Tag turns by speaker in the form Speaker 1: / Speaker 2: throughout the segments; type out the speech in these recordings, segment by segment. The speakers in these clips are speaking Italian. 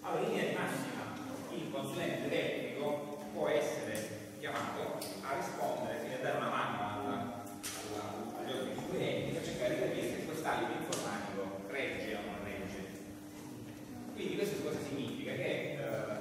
Speaker 1: Allora, in linea di massima, il consulente tecnico può essere chiamato a rispondere, quindi a dare una mano agli ordini inquirenti per cercare di capire se quest'alibi informatico regge o non regge. Quindi questo cosa significa? Che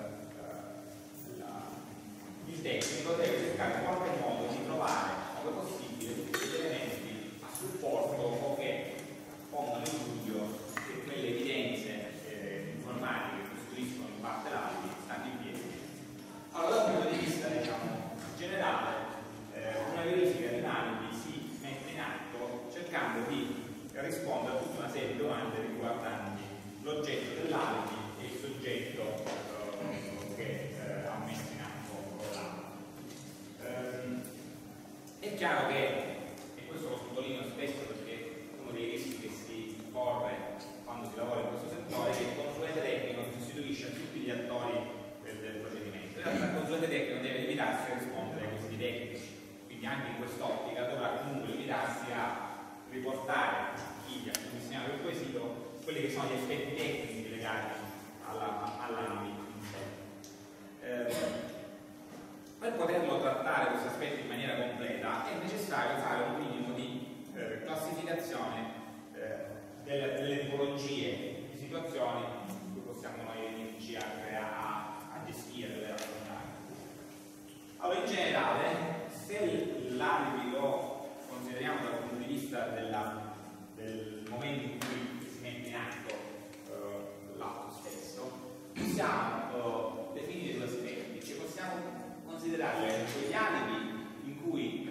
Speaker 1: il tecnico deve cercare in qualche modo di trovare, ove possibile, tutti gli elementi a supporto o che pongano in dubbio che quelle evidenze informatiche che costituiscono in parte l'alibi stanno in piedi. Allora, dal punto di vista generale, una verifica di un alibi si mette in atto cercando di rispondere a tutta una serie di domande riguardanti l'oggetto dell'alibi e il soggetto che ha messo in atto l'alibi. È chiaro che, e questo lo sottolineo spesso perché uno dei rischi che si corre quando si lavora in questo settore è che il consulente tecnico si sostituisce a tutti gli attori del procedimento. In realtà il consulente tecnico deve limitarsi a rispondere ai quesiti tecnici, quindi anche in quest'ottica dovrà comunque limitarsi a riportare chi ha commissionato il quesito quelli che sono gli aspetti tecnici legati all'ambito in sé. Per poterlo trattare questo aspetto in maniera completa è necessario fare un minimo di classificazione delle tipologie di situazioni in cui possiamo noi venirci a gestire, delle raccontare. Allora, in generale, se l'alibi lo consideriamo dal punto di vista del momento in cui si mette in atto l'atto stesso, possiamo definire due aspetti, cioè possiamo considerare quegli alibi in cui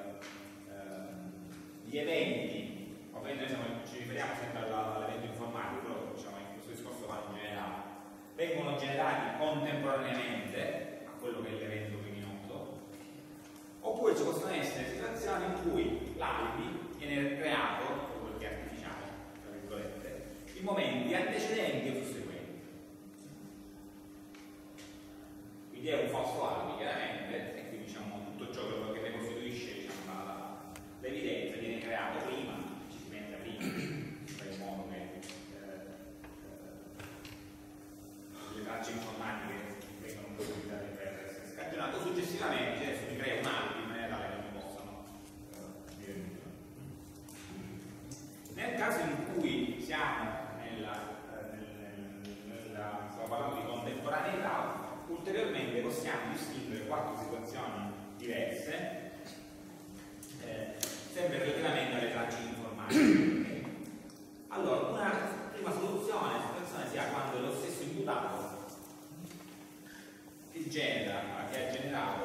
Speaker 1: gli eventi, ovviamente noi ci riferiamo sempre all'evento informatico, però diciamo in questo discorso va in generale, vengono generati contemporaneamente a quello che è l'evento criminoso, oppure ci possono essere situazioni in cui l'alibi viene creato, quello che è artificiale, tra virgolette, in momenti antecedenti o susseguenti. Quindi è un falso alibi, chiaramente, e quindi diciamo, tutto ciò che ne costituisce diciamo, l'evidenza viene creato prima, ci si mette prima, per il modo che le tracce informatiche vengono utilizzate per essere scagionate, o successivamente adesso si crea un alibi in maniera tale che non possano dire nulla. Nel caso in cui siamo stiamo parlando di contemporaneità, ulteriormente possiamo distinguere quattro situazioni diverse, sempre relativamente alle tracce informatiche. Allora, una prima situazione si ha quando lo stesso imputato che ha generato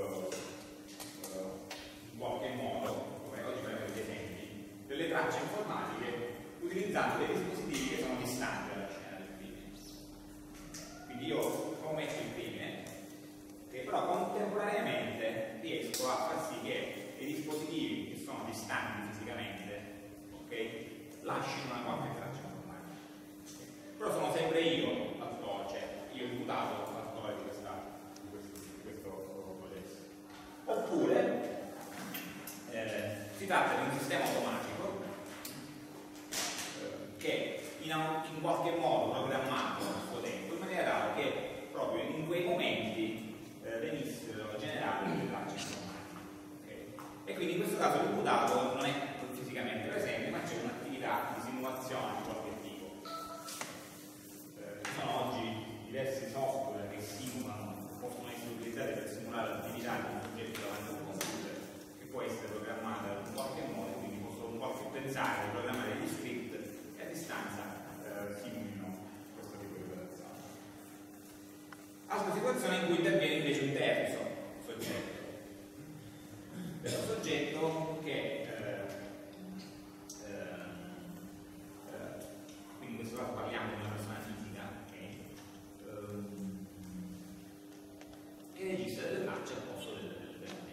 Speaker 1: in qualche modo, come oggi faremo degli esempi, delle tracce informatiche utilizzando dei dispositivi che sono distanti dalla scena del crimine. Quindi io commetto il crimine, che però contemporaneamente riesco a far sì che i dispositivi che sono distanti fisicamente, ok, lasciano una qualche traccia informatica. Però sono sempre io l'attore, cioè io imputato l'attore di questo processo. Oppure si tratta di un sistema automatico che in qualche modo programmato nel suo tempo in maniera tale che proprio in quei momenti venissero generate delle tracce informatiche. Okay? E quindi in questo caso l'imputato non è fisicamente presente, ma c'è un'attività di simulazione di qualche tipo. Ci sono oggi diversi software che possono essere utilizzati per simulare l'attività di un soggetto davanti a un computer, che può essere programmata in qualche modo, quindi posso pensare di programmare degli script che a distanza simulino questo tipo di operazione. Altra situazione in cui interviene invece un terzo soggetto. È un soggetto che quindi in questo caso parliamo di una persona fisica che registra delle tracce al posto dell'utente.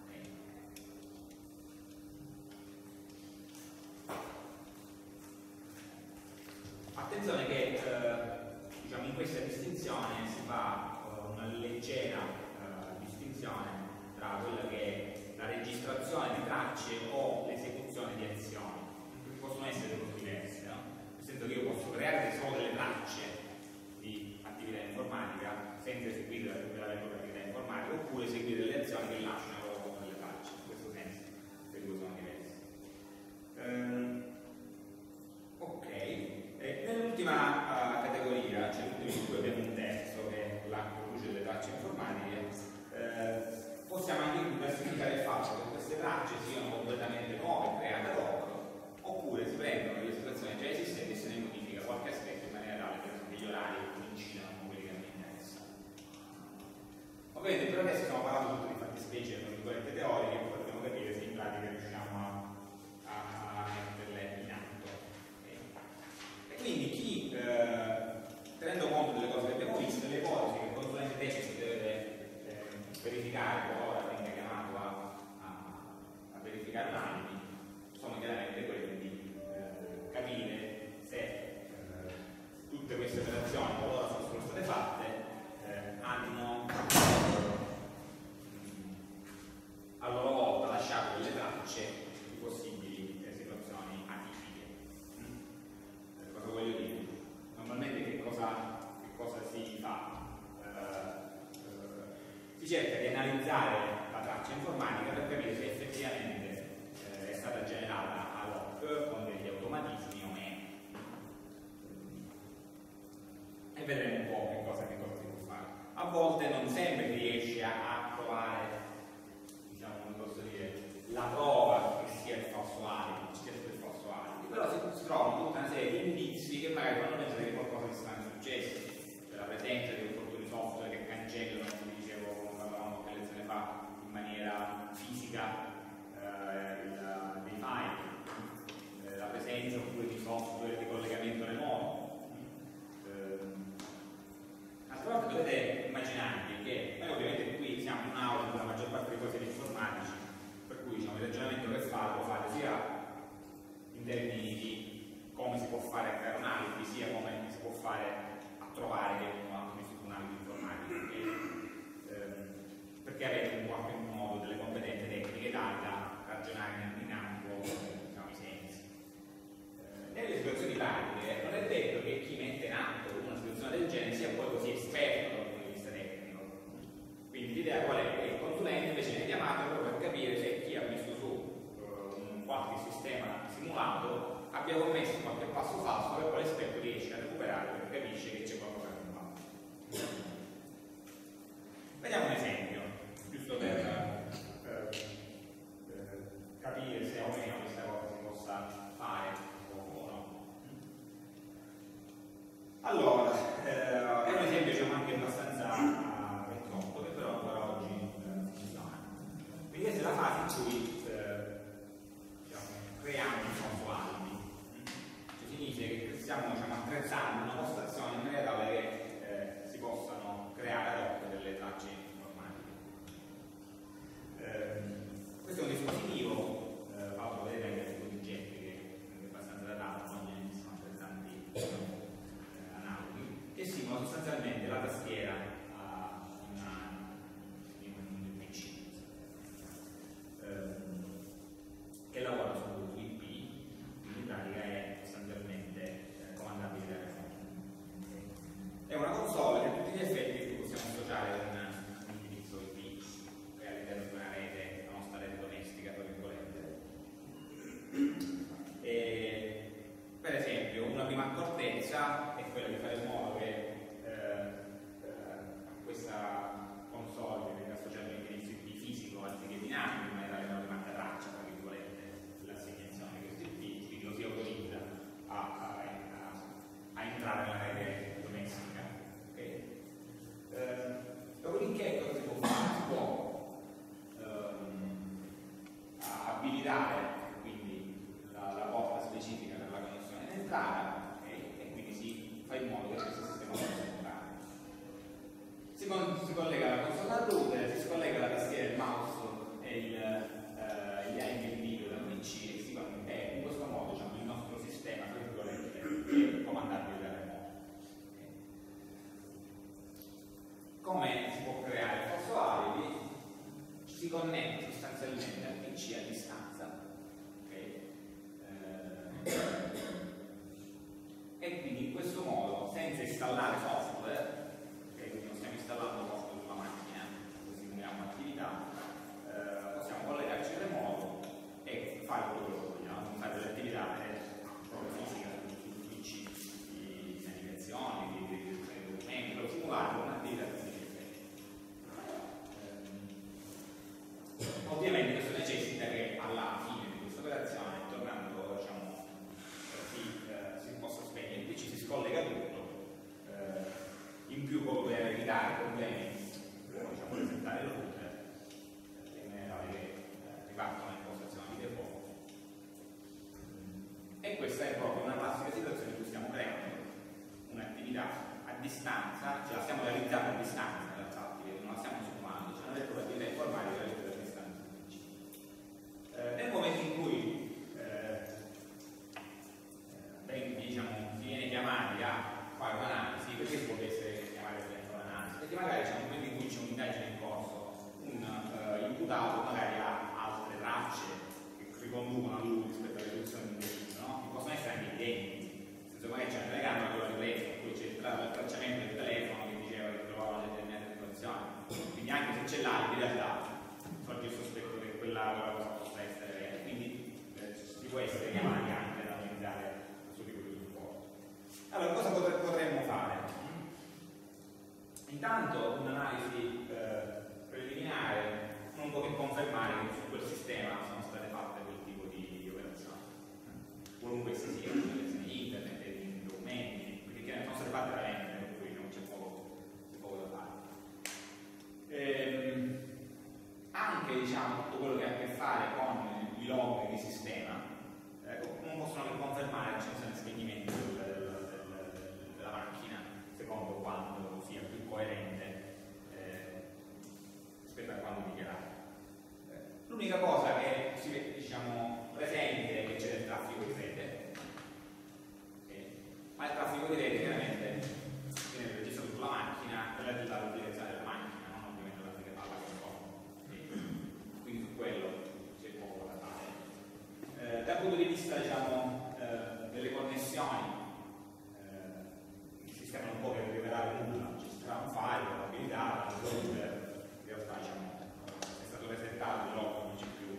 Speaker 1: Attenzione che diciamo, in questa distinzione si fa una leggera distinzione tra quella che è la registrazione di tracce o l'esecuzione di azioni, perché possono essere cose diverse, no? Nel senso che io posso creare solo delle tracce di attività L'ultima categoria, cioè l'ultimo di cui abbiamo un terzo, che è la che produce delle tracce informatiche, possiamo anche classificare il fatto che queste tracce siano completamente nuove, create ad hoc, oppure si prendono delle situazioni già esistenti e se ne modifica qualche aspetto in maniera tale che gli orari coincidano con quelli che mi interessano. Ovviamente per adesso stiamo parlando tutto di fattispecie teoriche, poi dobbiamo capire se in pratica riusciamo a metterle in atto. E quindi chi, tenendo conto delle cose che abbiamo visto, le ipotesi che il consulente tecnico deve verificare qualora venga chiamato a verificare un'analisi, sono chiaramente quelle di capire se tutte queste operazioni, qualora fossero state fatte, hanno a loro volta lasciato delle tracce di possibili situazioni atipiche. Cosa voglio dire? Normalmente che cosa si fa? Si cerca di analizzare la traccia informatica per capire se effettivamente è stata generata ad hoc con degli automatismi o meno. E vedremo un po' che cosa si può fare. A volte non sempre si riesce a trovare, diciamo, come posso dire, la prova che sia il falso alibi, ci sia stato il falso alibi, però si trovano tutta una serie di indizi che magari fanno pensare che qualcosa di strano è successo, cioè la presenza di opportuni software che cancellano, come dicevo, come parlavamo qualche lezione fa, in maniera fisica dei file, la presenza oppure di software di collegamento remoto. Altre volte dovete immaginarvi che noi ovviamente qui siamo in un'aula dove la maggior parte dei cose informatici, per cui diciamo, il ragionamento che fate lo fate sia in termini di come si può fare a creare un alibi, sia come si può fare a trovare che uno ha commesso un alibi informatico, perché avete in qualche modo delle competenze tecniche tali da ragionare in ambito, diciamo, i sensi. Nelle situazioni pratiche non è detto che chi mette in atto una situazione del genere sia poi così esperto dal punto di vista tecnico. Quindi l'idea qual è? Che il consulente invece viene chiamato proprio per capire se chi ha messo su un qualche sistema simulato abbia commesso qualche passo falso per quale esperto riesce a recuperare perché capisce che c'è qualcosa che non va. Vediamo un esempio, giusto per capire se o meno questa cosa si possa fare o no. Allora, è un esempio diciamo anche abbastanza vecchiotto, che però ancora oggi funziona. Quindi questa è la fase in cui diciamo, creiamo un falso alibi. Cioè, significa che stiamo diciamo, attrezzando una postazione in maniera tale che si possano creare ad hoc delle tracce informatiche. Questo è un dispositivo fatto vedere anche dai contingenti che è abbastanza datato, non ne sono altrettanti analoghi, che simula sostanzialmente la tastiera in un PC che lavora su IP, quindi in pratica è sostanzialmente comandabile da remoto. È una console che a tutti gli effetti possiamo associare con un indirizzo IP che è all'interno di una rete, la nostra rete domestica, tra virgolette. Per esempio, una prima accortezza è quella di fare in modo che questa console che venga associata a un indirizzo IP fisico anziché dinamico, in maniera che non rimanga traccia, tra virgolette, dell'assegnazione di questo IP, quindi lo si autorizza a entrare nella rete domestica. Okay? Dopodiché cosa si può fare? Si può abilitare quindi la porta specifica per la connessione in entrata e quindi si fa in modo che questo sistema possa entrare. Si collega la console al router, si scollega la tastiera, il mouse e anche il video dal PC e in questo modo diciamo, il nostro sistema tra virgolette è comandabile da remoto. Come si può creare il falso alibi? Si connette sostanzialmente al PC a distanza, okay? E quindi in questo modo, senza installare software, okay? Quindi non stiamo installando software sulla macchina, così simuliamo l'attività, possiamo collegarci in remoto e fare quello che vogliamo, fare delle attività proprio fisiche sul PC di Intanto un'analisi preliminare non può che confermare che su quel sistema sono state fatte quel tipo di operazioni, qualunque si sia, in internet, in documenti, perché sono state fatte veramente, per cui non c'è poco da fare. Anche diciamo, tutto quello che ha a che fare con i log di sistema non possono che confermare che ci sono spegnimenti della macchina secondo quanto sia più coerente rispetto a quanto dichiarato. L'unica cosa che si vede, diciamo, presente è che c'è del traffico di rete, ma il traffico di rete chiaramente viene registrato sulla macchina relativa all'utilizzazione della macchina, non ovviamente la che fa la console. Quindi su quello c'è poco da fare. Dal punto di vista, diciamo, delle connessioni, il sistema non può che rivelare nulla, ci sarà un file, un'abilità, un software, in realtà diciamo, è stato resettato, il log non c'è più,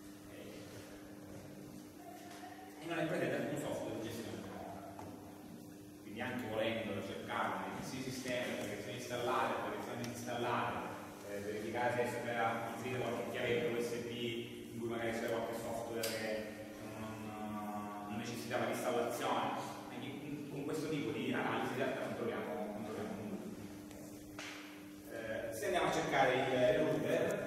Speaker 1: e non è presente alcun software di gestione remota. Quindi anche volendo cercare nei sistemi, perché installare, perché installare, verificare se era inserito qualche chiavetto USB in cui magari c'era qualche software che non necessitava di installazione. Quindi con questo tipo di analisi in realtà non troviamo nulla. Se andiamo a cercare il router,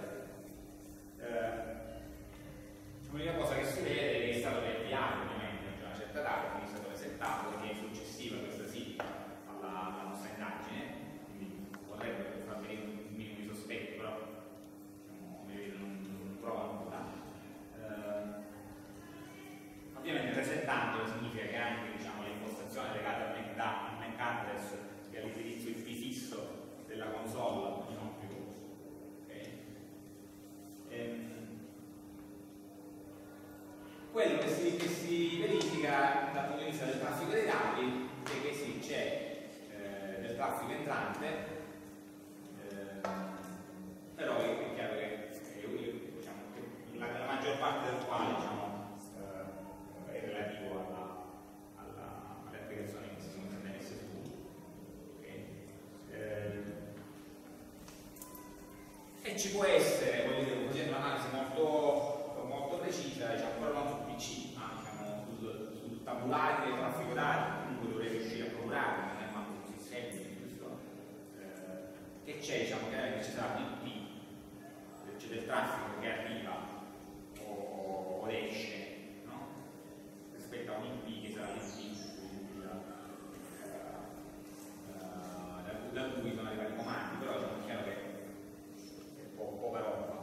Speaker 1: l'unica cosa che si vede è che è stato riavviato ovviamente a una certa data, quindi è stato resettato, quindi è successiva questa sì alla nostra indagine, quindi potrebbe far venire un minimo di sospetto, però diciamo, non trova nulla. Ovviamente resettando significa che anche diciamo, le impostazioni legate al MAC address e all'indirizzo IP fisso della console non sono più. Quello che si verifica dal punto di vista del traffico dei dati è che sì, c'è del traffico entrante, però è chiaro che, diciamo, che la maggior parte del quale diciamo, è relativo alle applicazioni che si sono messe su. E ci può essere, voglio dire, così un'analisi molto precisa, diciamo, però non sul PC, ma diciamo, sul tabulario del traffico dati, comunque dovrei riuscire a programmare, non è manco così semplice questo, che c'è, diciamo, che ci sarà l'IP, c'è del traffico che arriva o esce, no? Rispetto a un IP che sarà l'IP da cui sono arrivati i comandi, però diciamo, è chiaro che è poca roba.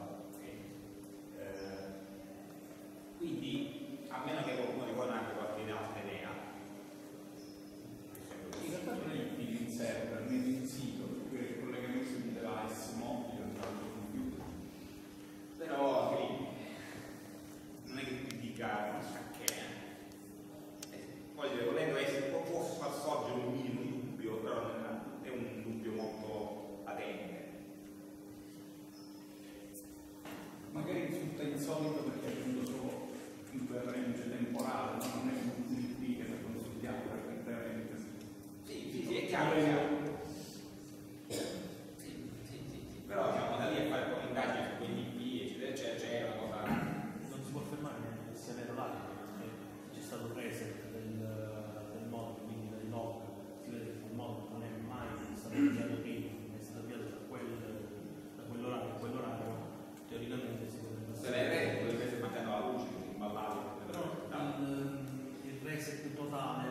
Speaker 1: Quindi, a meno che qualcuno di voi non abbia qualche altra idea,
Speaker 2: in realtà non è il server, né il sito, perché il collegamento di device mobile tra il computer.
Speaker 1: però anche lì non è che ti dica chissà che poi volendo essere può far sorgere un minimo di dubbio, però è un dubbio molto patente.
Speaker 2: Magari risulta insolito perché è venuto solo in quel range temporale, ma non è un IP che noi consultiamo frequentemente.
Speaker 1: Sì, è chiaro. Sì. Però diciamo da lì a fare poi indagini su quegli IP, eccetera, c'è una cosa.
Speaker 3: Non si può affermare che sia vero l'altro, perché c'è stato un reset del modulo, quindi del log, si vede che il modulo non è mai stato avviato prima, è stato avviato da quell'orario a quell'orario, teoricamente si potrebbe
Speaker 1: potrebbe essere mangiando la luce, imballato.
Speaker 3: Però il reset totale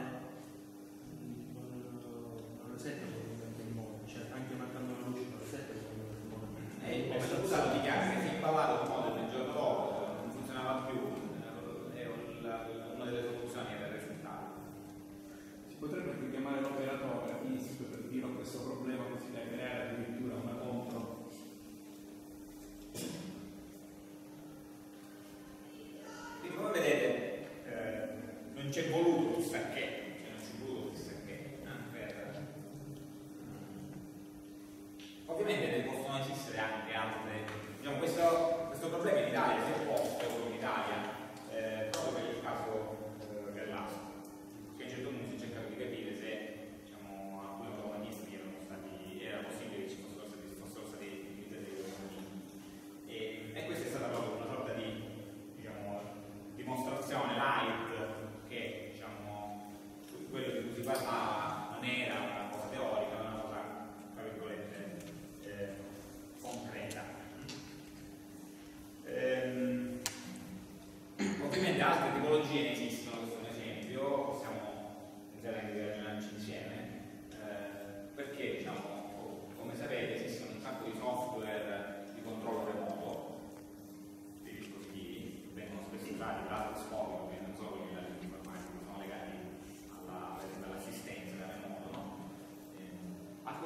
Speaker 3: non resetta probabilmente il modulo, cioè anche mancando la luce non resetta probabilmente il modulo.
Speaker 1: Come scusato dichiara che si è imballato il modello il giorno dopo, non funzionava più, una delle soluzioni era il risultato.
Speaker 2: Si potrebbe richiamare l'operatore fisico per dire a questo problema così da creare addirittura una contro.
Speaker 1: Quindi come vedete non c'è voluto chissà che, ovviamente ne possono esistere anche altre, diciamo, questo problema in Italia si è posto in Italia proprio per il caso dell'ASP, che a un certo punto si è cercato di capire se diciamo, alcuni automatismi era possibile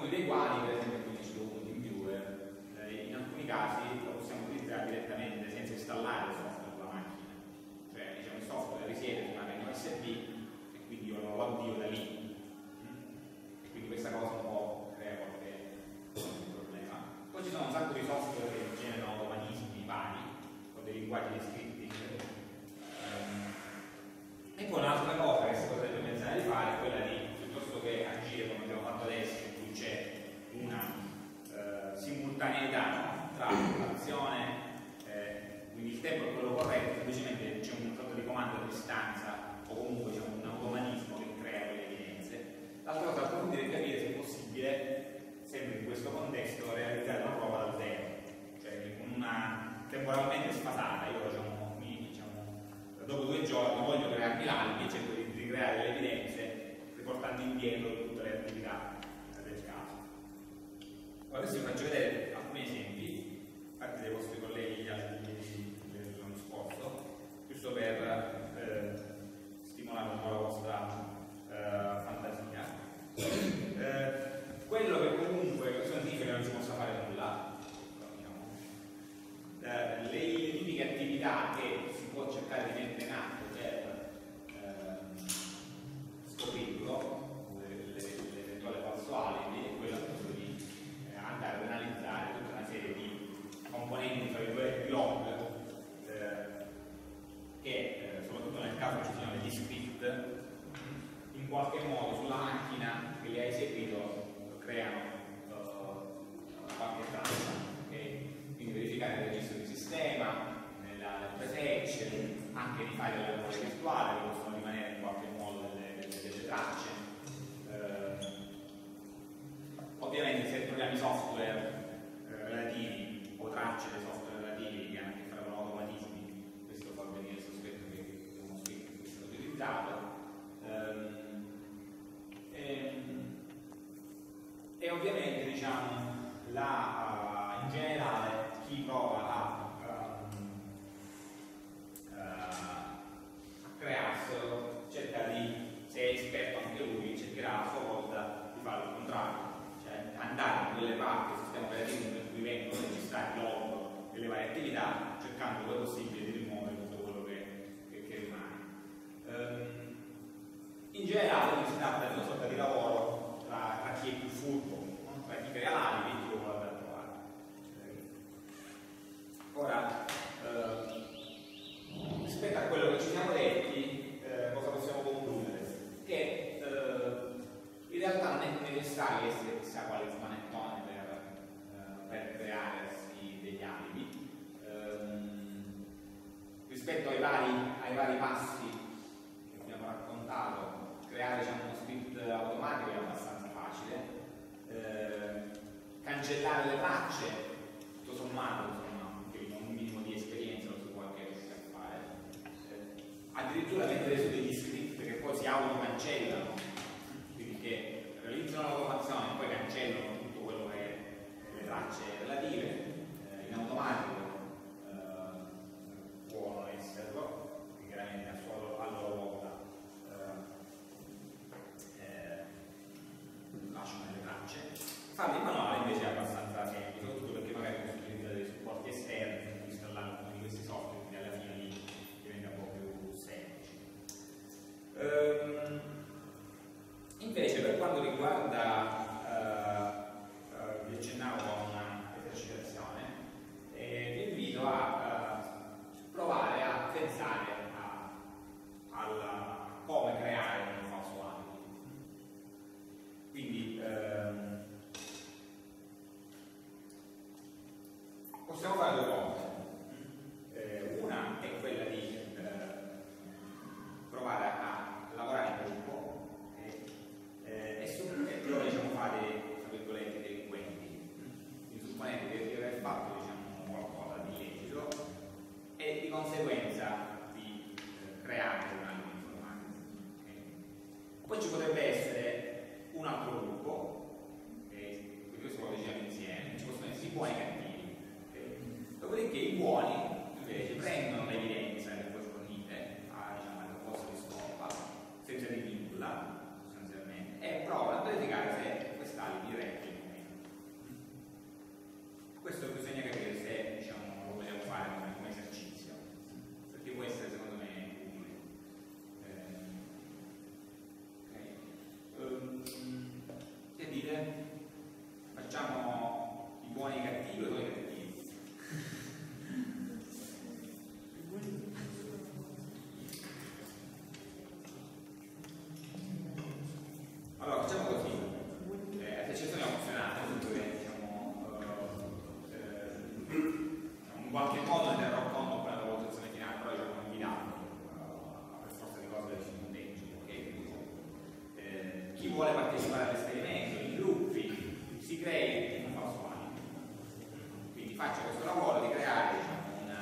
Speaker 1: alcuni dei quali, per esempio, quindi su TeamViewer, in alcuni casi lo possiamo utilizzare direttamente senza installare il software sulla macchina. Cioè, diciamo, il software risiede su una macchina USB e quindi io lo avvio da lì. E quindi questa cosa un po' crea qualche problema. Poi ci sono un sacco di software che generano automatismi vari, con dei linguaggi di scripting. E poi un'altra cosa che si potrebbe pensare di fare è quella di, piuttosto che agire come abbiamo fatto adesso, in cui c'è una simultaneità tra l'azione, quindi il tempo è quello corretto, semplicemente c'è una sorta di comando a distanza o comunque c'è un automatismo che crea quelle evidenze. L'altra cosa da approfondire è capire se è possibile, sempre in questo contesto, realizzare una prova da zero, cioè con una temporalmente sfasata. Io dopo 2 giorni voglio crearmi l'alibi e cerco di ricreare le evidenze riportando indietro tutte le attività del caso. Adesso vi faccio vedere alcuni esempi fatti dai vostri colleghi dell'anno scorso, giusto per stimolare un po' la vostra fantasia. Quello che comunque, questo non significa che non si possa fare nulla, diciamo. Le tipiche attività che si può cercare di mettere in atto per scoprirlo, l'eventuale falso alibi, è quello appunto di andare ad analizzare tutta una serie di componenti, tra virgolette, log, che soprattutto nel caso ci siano degli script, in qualche modo sulla macchina che li ha eseguito creano qualche traccia, okay? Quindi verificare il registro di sistema, nel presetch, anche di fare la memoria virtuale che possono rimanere in qualche modo delle tracce. Ovviamente se troviamo i software relativi o tracce dei software relativi che hanno a che fare con automatismi, questo fa venire il sospetto che è uno script che è stato utilizzato. E ovviamente, diciamo, in generale chi prova a crearselo cerca di, se è esperto anche lui, cercherà a sua volta di fare il contrario, cioè andare in quelle parti del sistema operativo per cui vengono registrati log delle varie attività, cercando dove possibile di rimuovere tutto quello che rimane. In generale si tratta di una sorta di lavoro tra chi è più furbo, tra chi crea l'alibi e chi lo vuole andare a trovare. Ora, rispetto a quello che ci siamo detti, cosa possiamo concludere? Che in realtà non è necessario essere chissà quale smanettone per crearsi degli alibi. Rispetto ai vari passi che abbiamo raccontato, creare, diciamo, uno script automatico è abbastanza facile. Cancellare le tracce, tutto sommato, insomma, con un minimo di esperienza lo si può anche riuscire a fare. Addirittura mettere su degli script che poi si autocancellano, quindi che realizzano l'automazione e poi cancellano tutto quello che è le tracce relative in automatico, può non esserlo, che chiaramente a loro volta lasciano le tracce. Farlo in manuale invece è abbastanza semplice, soprattutto perché magari posso utilizzare dei supporti esterni, installare alcuni di questi software, quindi alla fine diventa un po' più semplice. Invece per quanto riguarda, vi accennavo a una esercitazione, vi invito a provare a pensare a come creare un falso alibi. Quindi possiamo fare 2 cose. Una è quella di provare a lavorare in gruppo e provare, diciamo, fare, tra virgolette, delinquenti. Quindi supponete di aver fatto, diciamo, qualcosa di illecito e di conseguenza di creare un alibi informatico. Poi ci potrebbe essere un altro gruppo, quindi questo lo diciamo insieme, ci possono essere i buoni e i cattivi. Dopodiché i buoni invece prendono l'evidenza che voi fornite al posto di scopa, senza dirvi nulla sostanzialmente, e provano a verificare se quest'alibi replica dite? Facciamo i buoni e i cattivi o i buoni e i cattivi? Allora, facciamo così. Ad eccezione opzionale, in qualche modo ne terrò conto per la valutazione finale, però diciamo non guidato per forza di cose del punteggio, ok? Chi vuole partecipare all'esperimento in gruppi si crei un falso alibi, quindi faccio questo lavoro di creare, diciamo,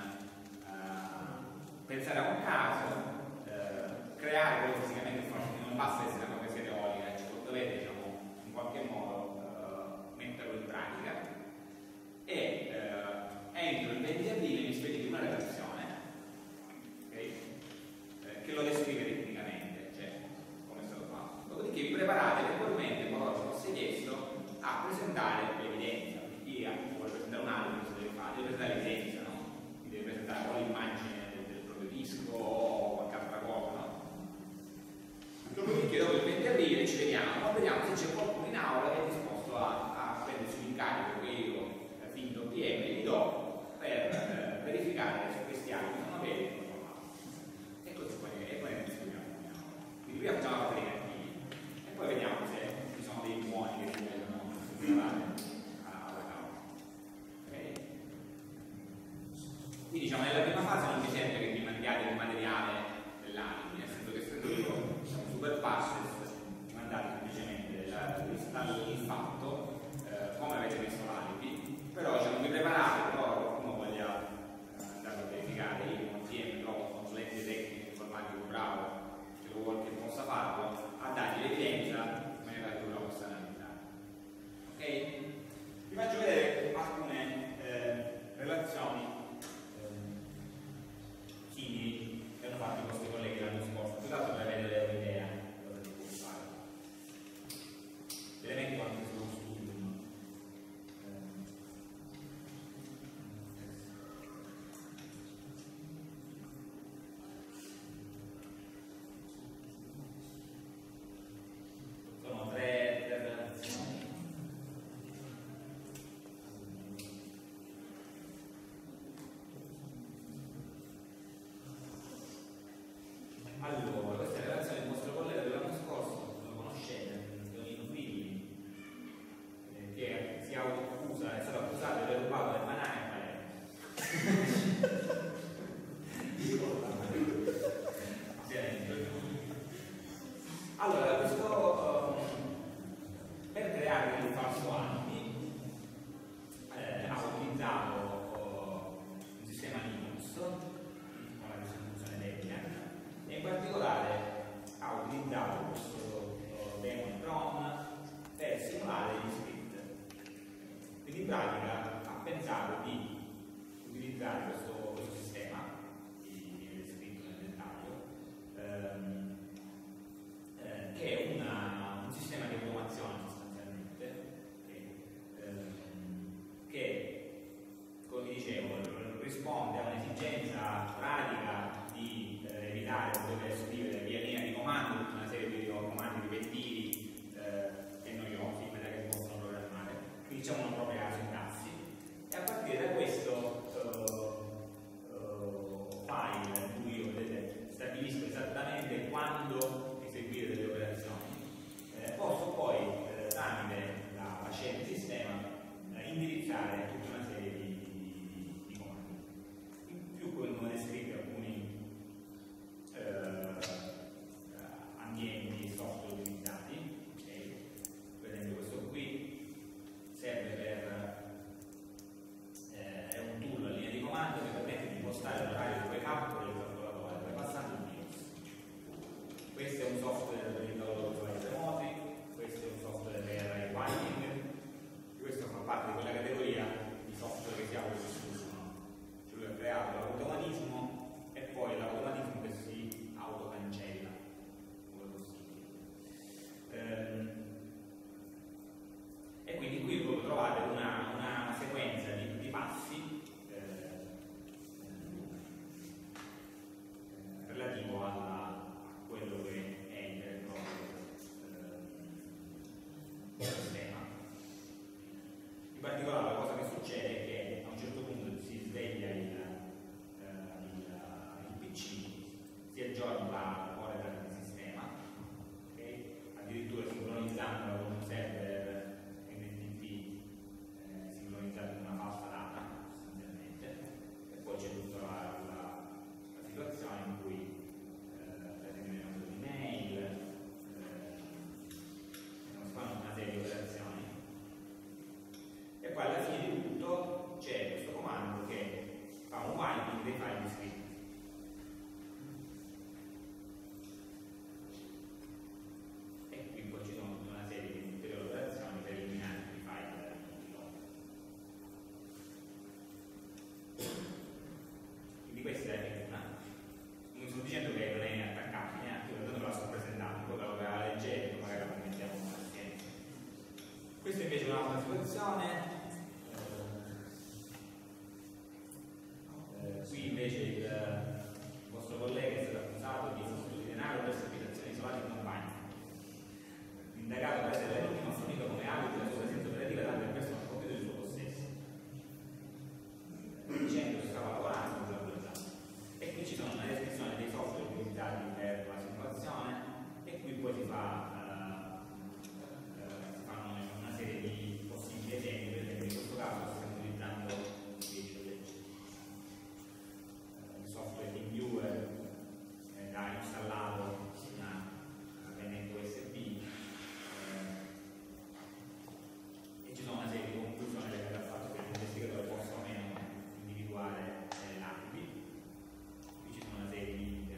Speaker 1: pensare a un caso, creare quello fisicamente non basta essere una poesia teorica, cioè dovete, diciamo, in qualche modo metterlo in pratica e entro il 20 aprile mi spedite una relazione, okay? Che lo descrive tecnicamente, cioè come è stato fatto. Dopodiché vi preparate eventualmente, qualora vi fosse chiesto, a presentare l'evidenza. Chi vuole presentare un album si deve fare, deve presentare l'evidenza, no? Deve presentare o l'immagine del proprio disco o qualche altra cosa, no? Dopodiché dopo il 20 aprile ci vediamo, vediamo se c'è qualcuno in aula che è disposto a prendersi l'incarico che io finito PM gli do per verificare se questi album sono veri o no. E così poi ne discutiamo. Quindi prima facciamo la parte dei cattivi e poi vediamo se ci sono dei buoni che si vogliono segnalare alla causa. Okay? Quindi diciamo nella prima fase non mi serve che mi mandiate il materiale dell'alibi, nel senso che essendo io un super passes mi mandate semplicemente il fatto come avete messo l'alibi, però diciamo vi preparate, però qualcuno voglia andare a verificare, io non tiene trovo un consulente tecnico informatico bravo che lo vuole che possa farlo, a dargli l'evidenza in maniera che lui la possa analizzare. Ok? Vi faccio vedere alcune relazioni simili che hanno fatto i vostri colleghi l'anno scorso, più che altro per avere un'idea di cosa si può fare. Elementi quanto sullo studio. Sono tre relazioni. Allora, questa è la relazione del vostro collega dell'anno scorso, lo conoscete, Leonino Quilli, che si autoaccusa, è stato accusato di aver rubato le banane a Palermo. Allora, questo per creare il falso alibi ha utilizzato un sistema Linux con la distribuzione Debian e in particolare ha utilizzato questo daemon Cron per simulare gli script. Quindi in pratica ha pensato di utilizzare questo sistema, che è descritto nel dettaglio, che è un sistema di automazione sostanzialmente, che, come vi dicevo, risponde a un'esigenza pratica di evitare di dover scrivere via linea di comando tutta una serie di comandi ripetitivi e noiosi, in maniera che si possono programmare. Quindi diciamo una propria sintassi. E a partire da questo file in cui io stabilisco esattamente quando eseguire delle operazioni, posso poi tramite la scelta di sistema indirizzare tutta una serie di comandi. In più vengono descritti alcuni ambienti software utilizzati, per esempio questo qui serve per è un tool a linea di comando che permette di impostare l'orario di backup del calcolatore bypassando il BIOS. Questo è un software per il lavoro usuari remoti, questo è un software per i Viking, questo fa parte di quella categoria di software che si autodistruggono. Cioè lui ha creato l'automatismo e poi l'automatismo che si autocancella, come possibile. E quindi qui proprio trovate una sequenza di passi relativo a quello che è il vero e proprio sistema. Questa invece è un'altra situazione. Qui invece il vostro collega è stato accusato di furto di denaro verso abitazioni isolate in campagna. L'indagato prese l'ultimo fornito come alibi la sua presenza operativa dato per questo non compito del suo possesso, dicendo che stava lavorando bla bla bla. E qui ci sono una descrizione dei software utilizzati per la simulazione e qui poi si fanno una serie di possibili esempi, per esempio in questo caso stiamo utilizzando il software TeamViewer da installato su una pennetta USB e ci sono una serie di conclusioni legate al fatto che l'investigatore possa o meno individuare l'alibi. Qui ci sono una serie di limiti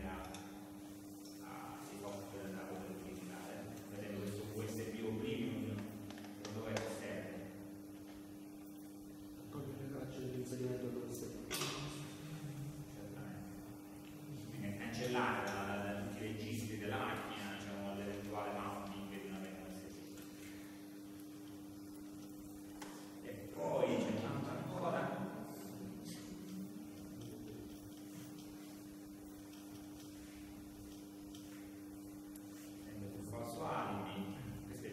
Speaker 1: ai software da poter utilizzare, per esempio questo USB o Premium dove serve
Speaker 3: togliere le tracce dell'inserimento dell'USB.
Speaker 1: Quindi cancellare da tutti i registri della macchina, diciamo, l'eventuale mounting di una penna USB. E poi c'è un'altra ancora. Sempre sul falso alibi, questo è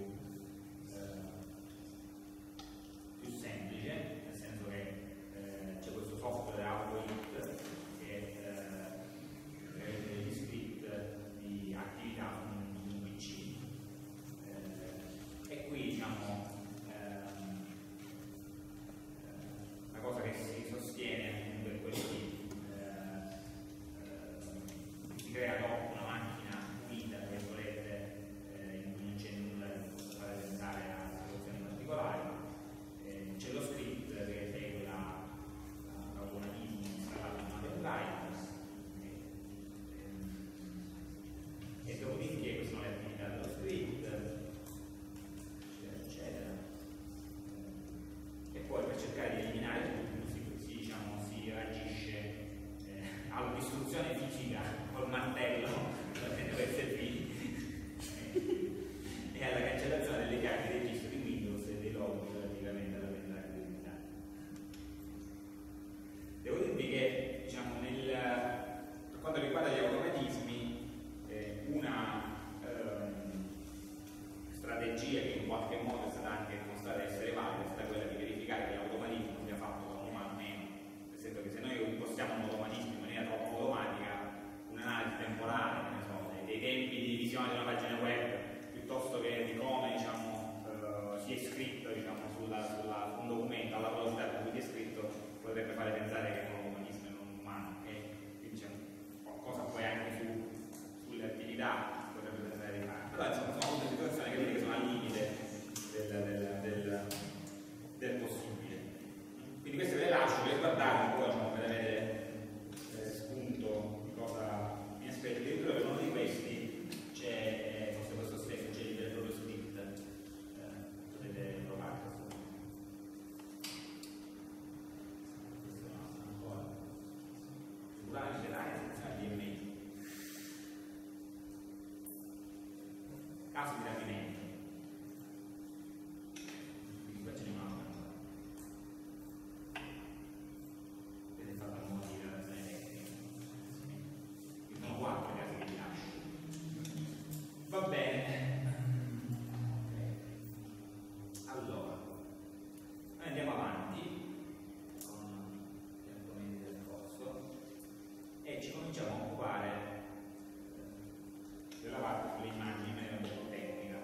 Speaker 1: più semplice, nel senso che c'è questo software AutoHit che prende gli script di attività su un PC e qui diciamo la cosa che si sostiene appunto è quello di si crea dopo una macchina unita, tra virgolette, in cui non c'è nulla che possa fare pensare a situazioni particolari. C'è lo script che segue l'automatismo installato in una pendrive e dopodiché queste sono le attività dello script, eccetera, eccetera. E poi per cercare di eliminare tutto si reagisce all'istruzione fisica col martello per USB e alla cancellazione delle chiavi di registro di Windows e dei log relativamente alla pendrive utilizzata. Devo dirvi che diciamo, per quanto riguarda gli automatismi, una strategia che in qualche modo è stata anche dimostrata essere valida è stata quella di verificare che l'automatismo sia fatto da un umano o meno, nel senso che se noi impostiamo un automatismo in maniera troppo automatica, un'analisi temporale, ne so, dei tempi di visione di una pagina web, piuttosto che di come diciamo, si è scritto diciamo, su un documento alla velocità con cui si è scritto, potrebbe fare pensare che è un automatismo e non un umano. Quindi diciamo, qualcosa poi anche sulle attività potrebbe pensare di fare. Però insomma sono tutte situazioni che vedi che sono al limite del possibile. Quindi queste ve le lascio per guardare un po', diciamo, per avere spunto di cosa mi aspetto. Addirittura per uno di questi c'è, forse questo stesso c'è il proprio script, potete provare questo. Questo no, ancora. Sicuramente dai, sezione di email. Caso di rapimento. Quindi qua ce n'è un'altra ancora. Vedete fatto un po' di relazione tecnica. Ci sono 4 casi che vi lascio. Va bene. Allora, noi andiamo avanti con gli argomenti del corso e ci cominciamo a occupare della parte sulle immagini in maniera un po' tecnica.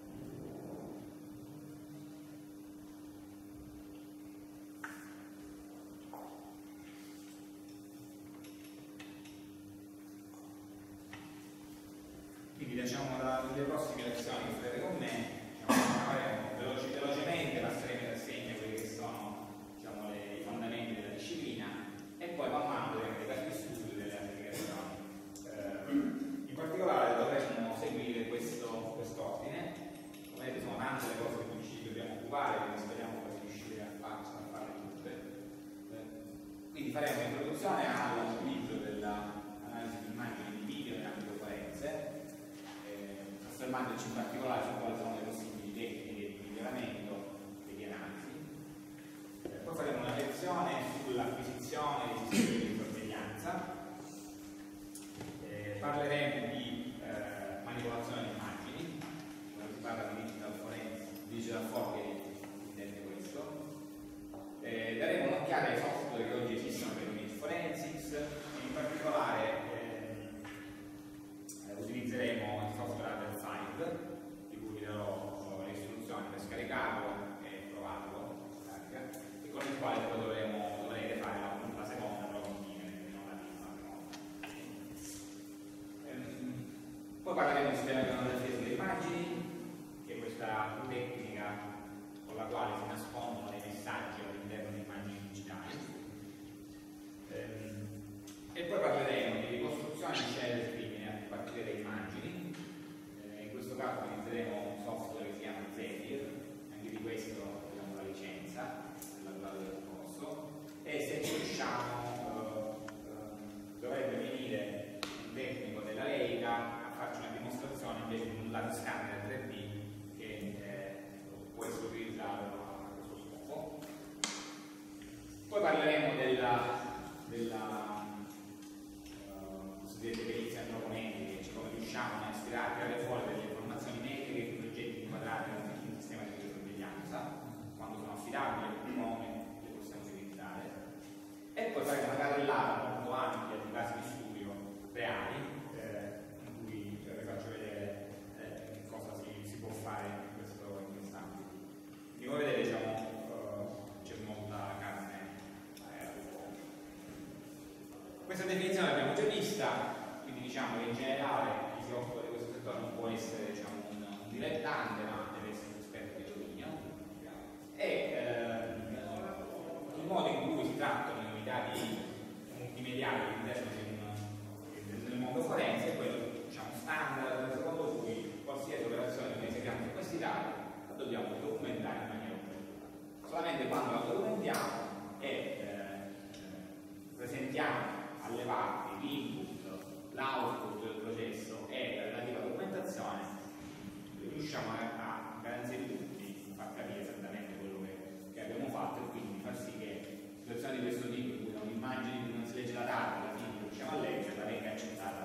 Speaker 1: Quindi lasciamo le prossime lezioni che farete con me, velocemente passeremo in rassegna quelli che sono diciamo, i fondamenti della disciplina e poi man mano vedremo dei casi di studio delle applicazioni. In particolare dovremmo seguire quest'ordine. Come vedete sono tante le cose di cui ci dobbiamo occupare, quindi speriamo di riuscire a farle tutte. Quindi faremo un'introduzione all'utilizzo dell'analisi di immagini di video in ambito forense, affermandoci in particolare su quali sono le possibili tecniche di miglioramento studiare software che oggi esistono per il forensics, in particolare utilizzeremo il software Other5, di cui vi darò le istruzioni per scaricarlo e provarlo, e con il quale poi dovrete fare la seconda prova continua, non la prima. Poi parleremo di sistema di analisi delle immagini, che è questa tecnica con la quale si nascondono dei messaggi all'interno di immagini digitali. E poi parleremo di ricostruzione di scene del crimine a partire da immagini. In questo caso utilizzeremo un software che si chiama Zephyr, anche di questo abbiamo la licenza della durata del corso, e se riusciamo dovrebbe venire un tecnico della Leica a farci una dimostrazione invece di un laser scanner 3D che può essere utilizzato a questo scopo. Poi parleremo della cosiddetta perizia antropometrica, come riusciamo a tirare fuori delle informazioni metriche sugli oggetti inquadrati in un sistema di videosorveglianza, quando sono affidabili e come le possiamo utilizzare. E poi faremo una carrellata molto ampia di casi di studio reali, in cui vi faccio vedere cosa si può fare in quest'ambito. Come vedete, c'è molta carne al fuoco. Questa definizione l'abbiamo già vista, quindi diciamo che in generale chi si occupa di questo settore non può essere un dilettante, ma deve essere un esperto di dominio. E il modo in cui si trattano le unità multimediali all'interno del mondo forense è quello standard, secondo cui qualsiasi operazione che noi eseguiamo su questi dati la dobbiamo documentare in maniera operativa. Solamente quando la documentiamo e presentiamo alle parti l'input, l'output del processo e la relativa documentazione, riusciamo a garanzia di tutti a far capire esattamente quello che abbiamo fatto e quindi far sì che situazioni di questo tipo in cui da un'immagine che non si legge la data alla fine riusciamo a leggerla venga accettata.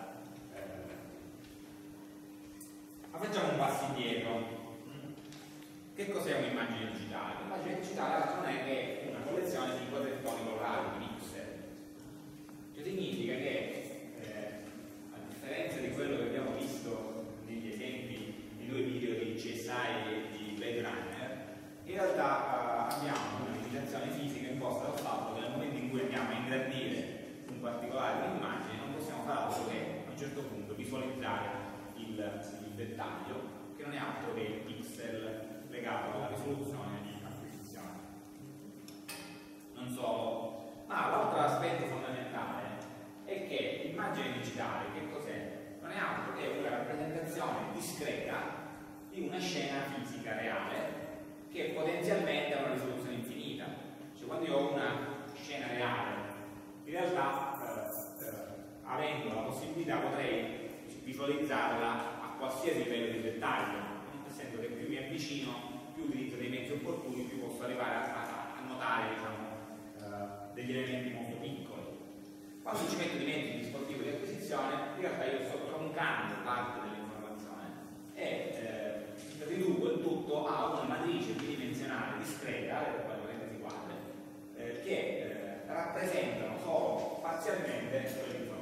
Speaker 1: Ma facciamo un passo indietro. Che cos'è un'immagine digitale? L'immagine digitale altro non è che una collezione di quadrettoni colorati, di pixel. Che significa che, a differenza di quello che abbiamo visto negli esempi di due video di CSI e di Blade Runner, in realtà abbiamo una limitazione fisica imposta dal fatto che nel momento in cui andiamo a ingrandire un particolare un'immagine non possiamo fare altro che a un certo punto visualizzare il dettaglio, che non è altro che il pixel legato alla risoluzione di acquisizione. Non solo, ma l'altro aspetto fondamentale è che l'immagine digitale, che cos'è? Non è altro che una rappresentazione discreta di una scena fisica reale che potenzialmente ha una risoluzione infinita. Cioè, quando io ho una scena reale, in realtà avendo la possibilità potrei visualizzarla a qualsiasi livello di dettaglio, essendo che più mi avvicino, più utilizzo dei mezzi opportuni, più posso arrivare a notare degli elementi molto piccoli. Quando ci metto di mezzo il dispositivo di acquisizione, in realtà io sto troncando parte dell'informazione e riduco il tutto a una matrice bidimensionale discreta, per quale parentesi quadre, che rappresentano solo parzialmente quell'informazione.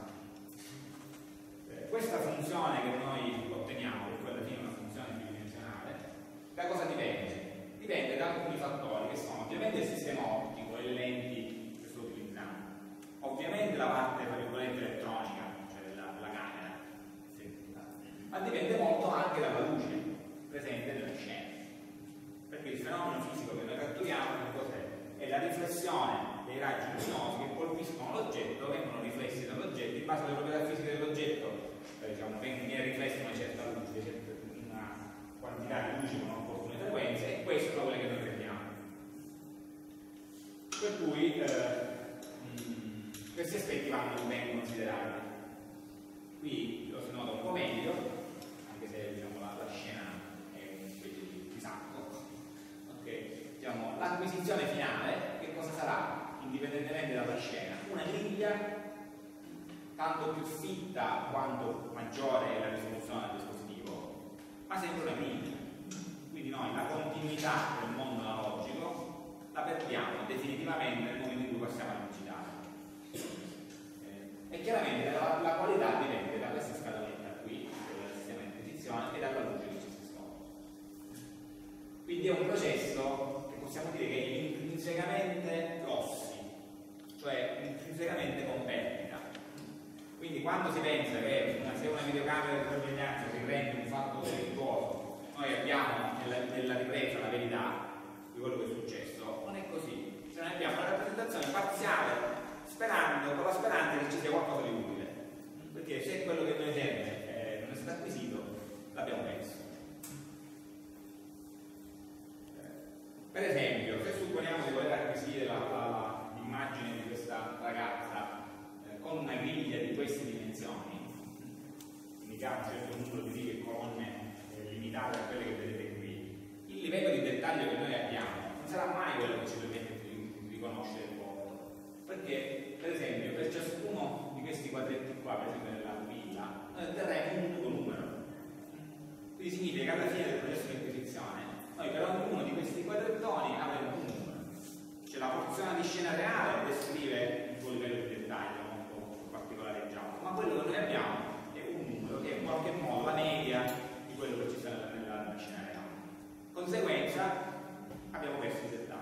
Speaker 1: Questa funzione che noi otteniamo, che poi alla fine è una funzione bidimensionale, da cosa dipende? Dipende da alcuni fattori che sono ovviamente il sistema ottico e le lenti che sto utilizzando, ovviamente la parte tra virgolette elettronica, cioè la camera, ma dipende molto anche dalla luce presente nella scena, perché il fenomeno fisico che noi catturiamo che cos'è? È la riflessione dei raggi luminosi che colpiscono l'oggetto, vengono riflessi dall'oggetto, in base alle proprietà fisiche dell'oggetto viene riflessa una certa luce, una quantità di luce con opportune frequenze, e questo sono quelle che noi prendiamo. Per cui questi aspetti vanno ben considerati. Qui lo si nota un po' meglio, anche se diciamo, la scena è una specie di sacco. Okay. Diciamo, l'acquisizione finale che cosa sarà? Indipendentemente dalla scena, una griglia tanto più fitta quanto maggiore è la risoluzione del dispositivo, ma sempre una griglia. Quindi noi la continuità del mondo analogico la perdiamo definitivamente nel momento in cui passiamo a digitale. E chiaramente la qualità dipende da questa scatoletta qui, del sistema di acquisizione, e dalla luce che ci si scopre. Quindi è un processo che possiamo dire che è intrinsecamente Rossi, cioè intrinsecamente con perdita. Quindi quando si pensa che se una videocamera di sorveglianza si rende un fatto delittuoso, noi abbiamo nella ripresa la verità di quello che è successo, non è così. Se noi abbiamo una rappresentazione parziale con la speranza che ci sia qualcosa di utile, perché se quello che noi serve non è stato acquisito, l'abbiamo perso. Per esempio, se supponiamo di voler acquisire l'immagine di questa ragazza con una griglia di queste dimensioni, quindi che ha un certo numero di righe e colonne limitate a quelle che vedete qui, il livello di dettaglio che noi abbiamo non sarà mai quello che ci permette di riconoscere il volto, perché per esempio per ciascuno di questi quadretti qua, per esempio nella villa, noi otterremo un unico numero. Quindi significa che alla fine del processo di acquisizione noi per ognuno di questi quadrettoni avremo un numero. Cioè la porzione di scena reale descrive il suo livello di dettaglio molto particolareggiato, ma quello che noi abbiamo è un numero che è in qualche modo la media di quello che ci sta nella scena reale. Conseguenza, abbiamo perso i dettagli.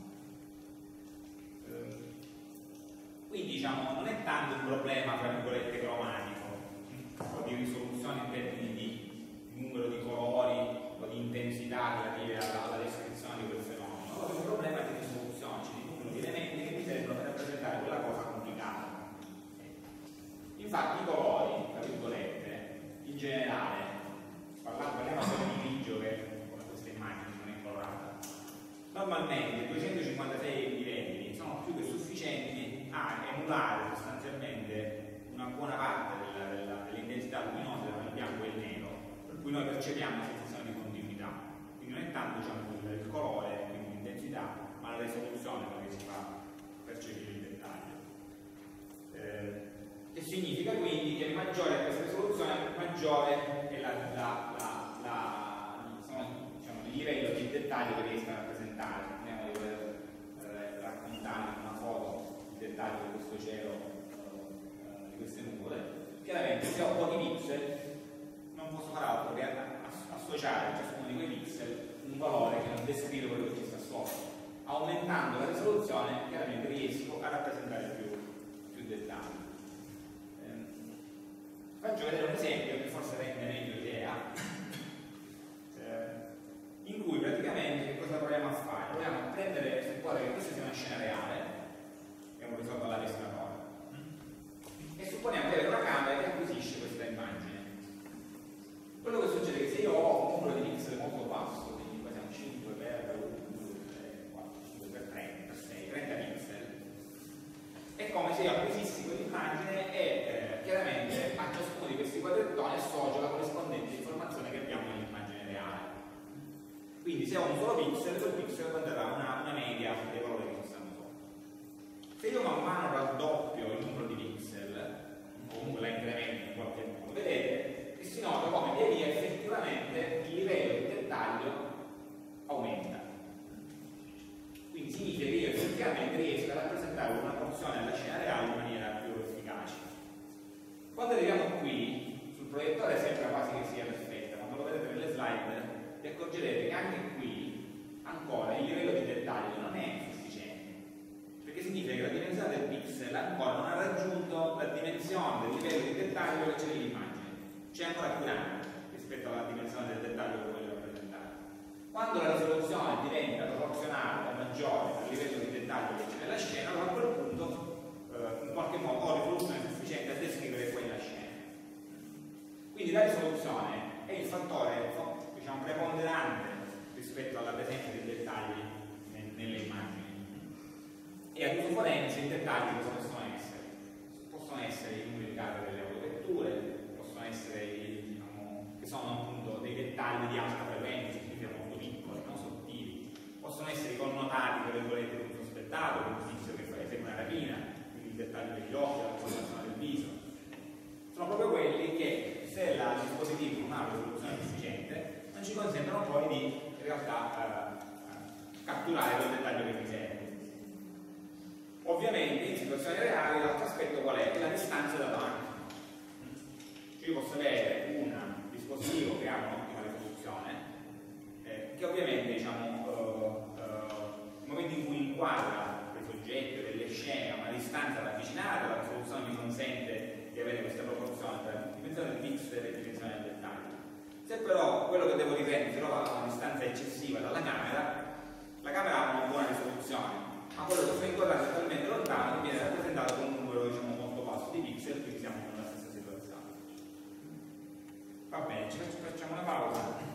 Speaker 1: Quindi diciamo non è tanto un problema tra virgolette cromatico o di risoluzione in termini di numero di colori o di intensità relative alla descrizione di quel fenomeno, ma è un problema di risoluzione, cioè di numero di elementi che mi servono per rappresentare quella cosa complicata. Infatti i colori, tra virgolette, in generale, parliamo solo di grigio che come questa immagine non è colorata, normalmente 256 livelli sono più che sufficienti a emulare sostanzialmente una buona parte dell'intensità luminosa tra il bianco e il nero, per cui noi percepiamo una sensazione di continuità. Quindi non è tanto il colore, quindi l'intensità, ma la risoluzione che si fa percepire il dettaglio. Che significa quindi che maggiore è questa risoluzione, maggiore è il livello di dettaglio che riesca a rappresentare. Speriamo di poter raccontare una foto di dettaglio di questo cielo, di queste nuvole. Chiaramente se ho pochi pixel non posso fare altro che associare a ciascuno di quei pixel un valore che non descrive quello che ci sta sopra. Aumentando la risoluzione chiaramente riesco a rappresentare più dettagli. Faccio vedere un esempio che forse rende meglio l'idea, in cui praticamente che cosa proviamo a fare? Proviamo a prendere, supporre che questa sia una scena reale, abbiamo risolto la pescatora, e supponiamo di avere una camera che acquisisce questa immagine. Quello che succede è che se io ho un numero di pixel molto basso, quindi qua siamo 5 per 1, 2, 3, 4, 5 per 3, per 6, 30 pixel, è come se io acquisissi quell'immagine e chiaramente a ciascuno di questi quadrettoni associo la corrispondente informazione che abbiamo nell'immagine reale. Quindi se ho un solo pixel, quel pixel conterrà una media dei valori che ci stanno sopra. Se io man mano raddoppio il numero di pixel, o comunque la incremento in qualche modo, vedete che si nota come via via effettivamente il livello di dettaglio aumenta. Quindi significa che io effettivamente riesco a rappresentare una porzione della scena reale in maniera più efficace. Quando arriviamo qui, sul proiettore sembra quasi che sia perfetta, quando lo vedete nelle slide vi accorgerete che anche qui ancora il livello di dettaglio non è sufficiente, perché significa che la dimensione del pixel ancora non ha raggiunto la dimensione del livello di dettaglio che c'è nell'immagine, c'è ancora più grande rispetto alla dimensione del dettaglio che voglio rappresentare. Quando la risoluzione diventa proporzionale o maggiore al livello di dettaglio che c'è nella scena, allora a quel punto in qualche modo ho risoluzione sufficiente a descrivere quella scena. Quindi la risoluzione è il fattore, diciamo, preponderante rispetto alla presenza di dettagli nelle immagini. E ad uso forense i dettagli cosa possono essere? Possono essere i numeri di carta delle autovetture, possono essere che sono appunto dei dettagli di alta frequenza, quindi molto piccoli, non sottili. Possono essere i connotati, tra virgolette, di un sospettato, di un tizio che esegue una rapina, quindi il dettaglio degli occhi, la colorazione del viso. Sono proprio quelli che, se il dispositivo non ha una risoluzione sufficiente, non ci consentono poi di in realtà catturare quel dettaglio che mi serve. Ovviamente in situazioni reali l'altro aspetto qual è? È la distanza davanti. Io posso avere un dispositivo che ha un'ottima risoluzione, che ovviamente diciamo, nel momento in cui inquadra dei soggetti, delle scene a una distanza ravvicinata, la risoluzione mi consente di avere questa proporzione tra dimensione del pixel e dimensione del dettaglio. Se però quello che devo riprendere si trova a una distanza eccessiva dalla camera, la camera ha una buona risoluzione, ma quello che sto inquadrando è talmente lontano che viene rappresentato con un numero diciamo, molto basso di pixel, quindi siamo nella stessa situazione. Va bene, ci facciamo una pausa.